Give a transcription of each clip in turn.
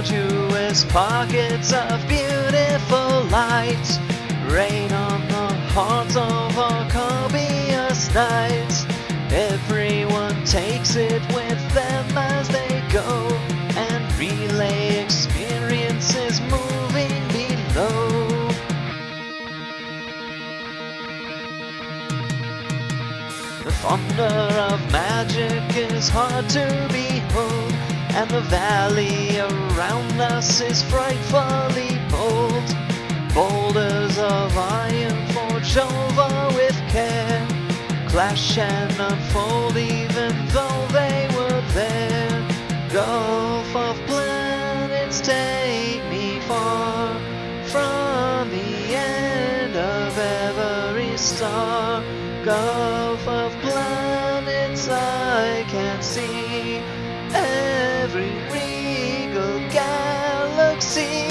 arduous pockets of beautiful light rain on the hearts of our copious nights. Everyone takes it with them as they go and relay experiences moving below. The thunder of magic is hard to behold, and the valley around us is frightfully bold. Boulders of iron forged over with care clash and unfold even though they were there. Gulf of planets, take me far from the end of every star. Gulf of planets, I can see every regal galaxy.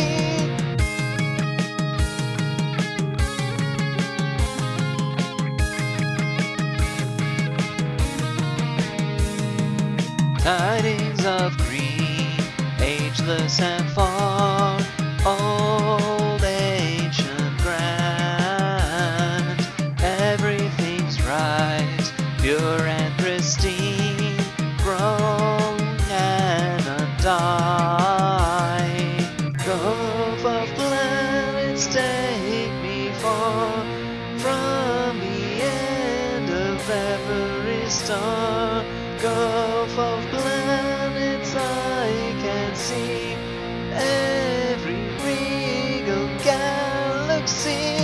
Tidings of green, ageless and far, old, ancient, grand. Everything's right, pure and pristine, grown and undying. Gulf of planets, take me far from the end of every star. Gulf of planets, I can see every regal galaxy.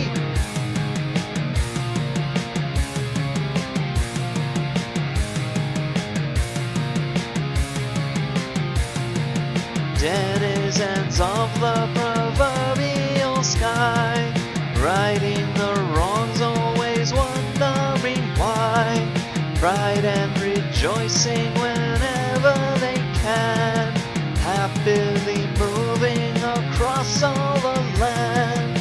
Denizens of the proverbial sky, righting the wrongs, always wondering why. Pride and rejoicing whenever they can, happily moving across all the land.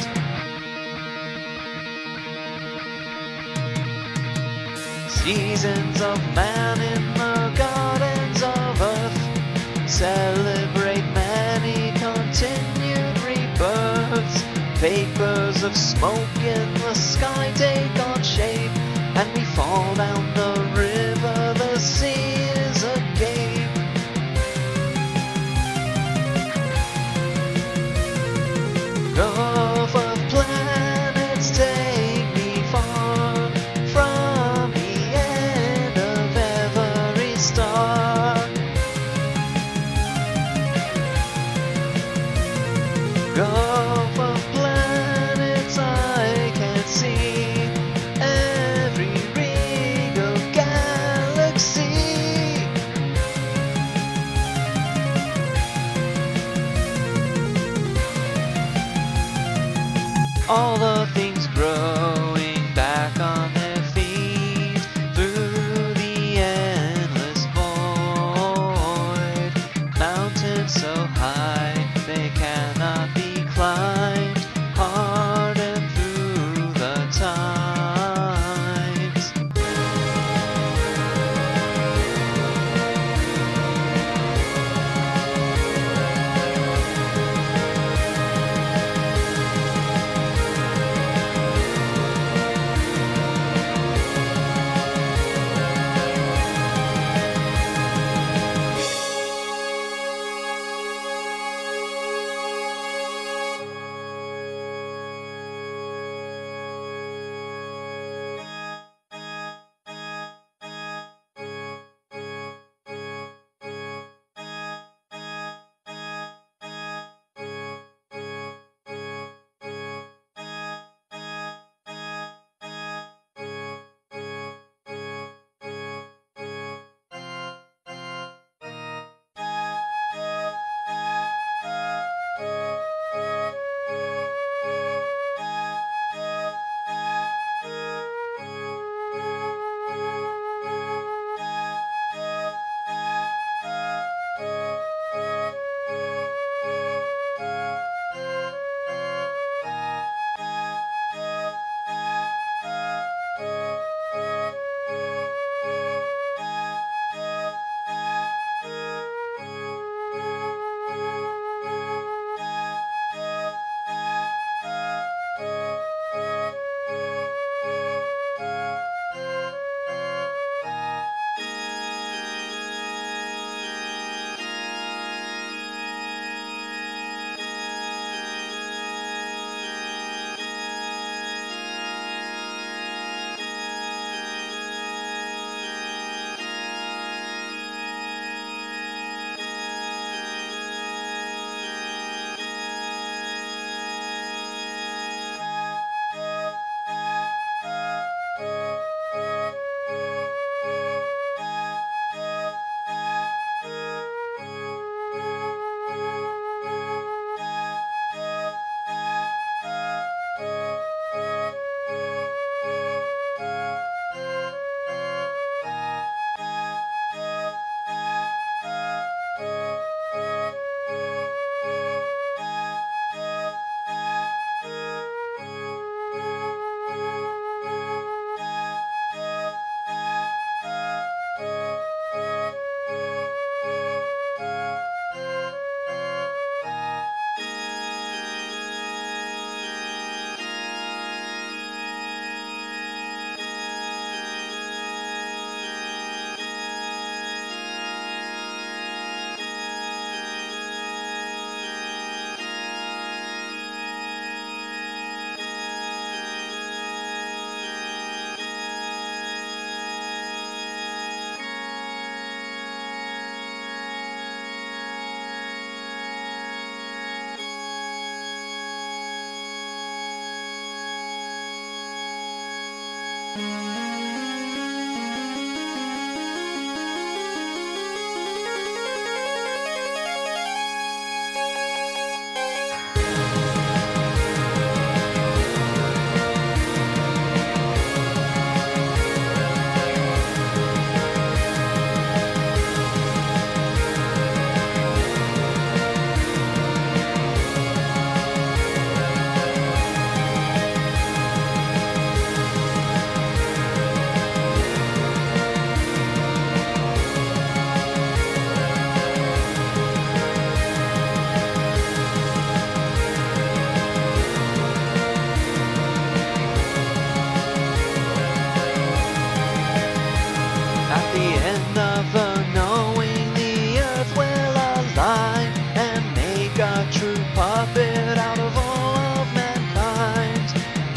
Seasons of man in the gardens of earth celebrate many continued rebirths. Vapors of smoke in the sky take on shape, and we fall down the river, the sea is agape. Gulf of planets, take me far from the end of every star. Gulf of planets, I can see every regal galaxy. All the things growing back on their feet through the endless void. Mountains so high they cannot be climbed, hard and through the times.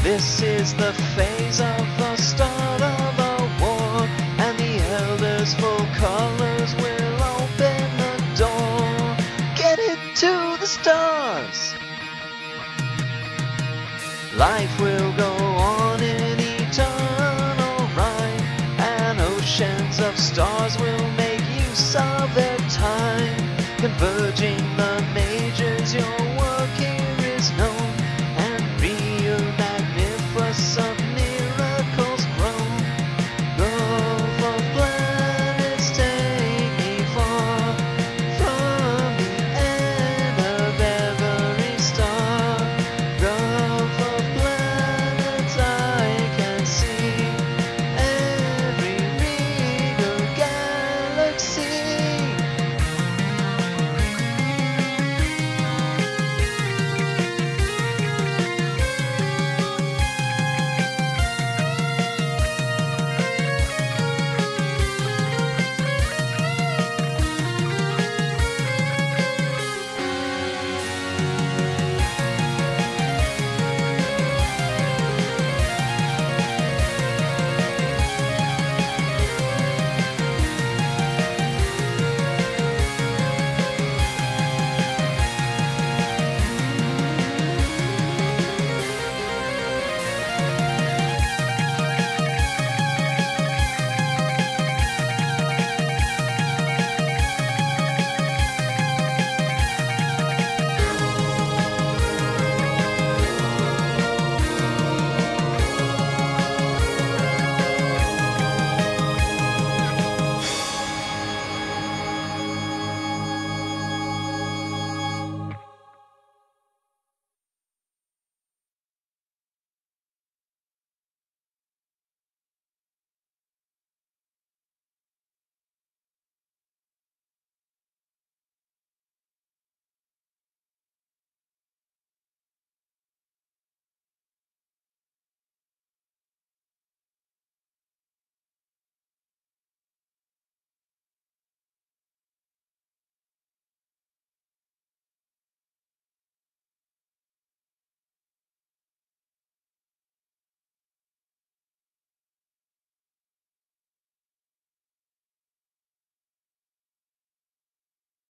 This is the phase of the start of a war, and the elders full colors will open the door. Get it to the stars. Life will go on in eternal rhyme, and oceans of stars will make use of their time, converging the majors your